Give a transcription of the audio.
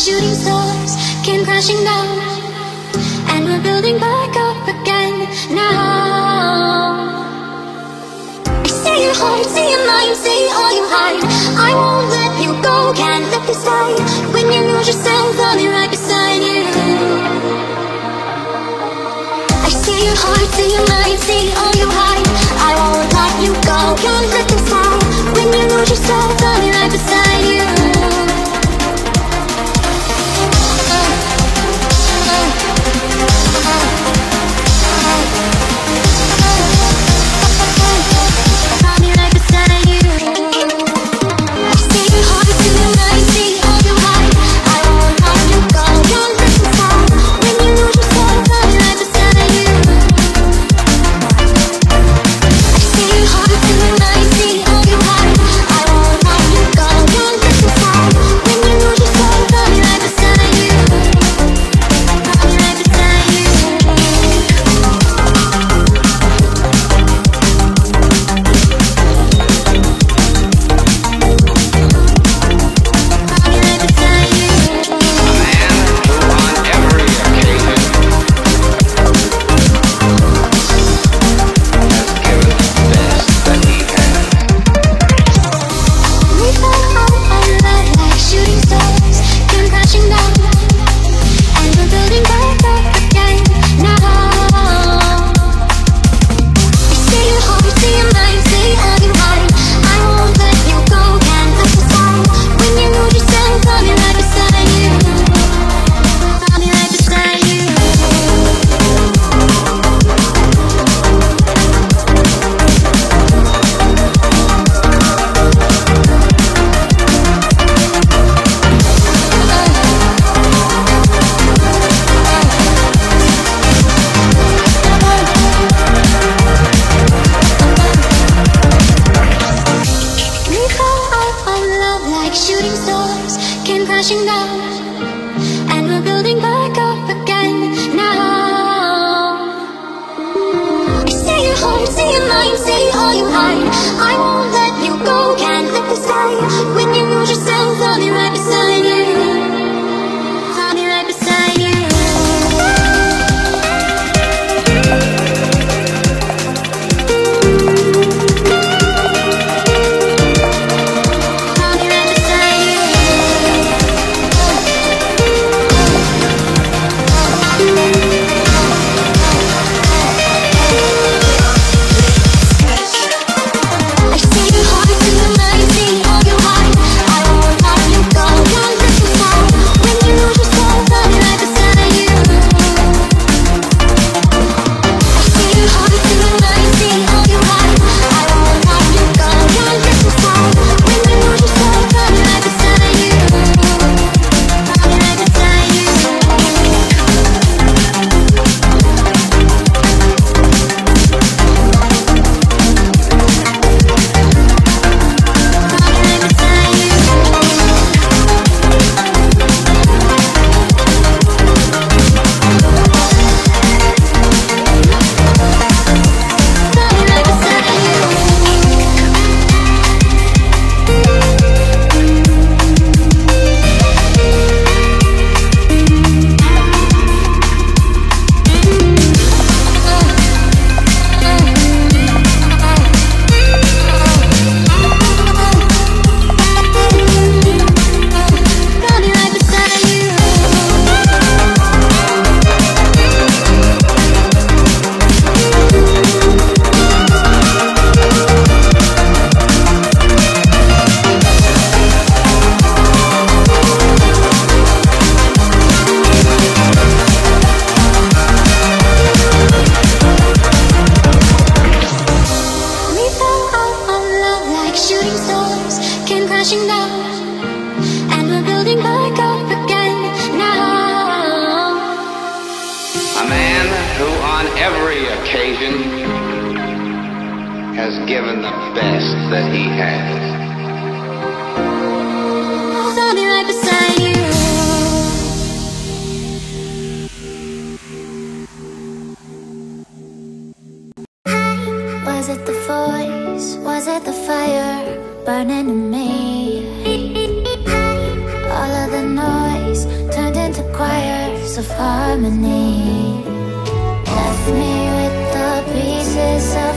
shooting stars came crashing down, and we're building back up again now. I see your heart, see your mind, see all you hide. I won't let you go, can't let this die. When you lose yourself, I'll be right beside you. I see your heart, see your mind, see all you hide. I won't let you go, can't let this die. When you lose yourself, I'll be right beside you. Was it the voice? Was it the fire burning in me? All of the noise shapes of harmony. Left me with the pieces of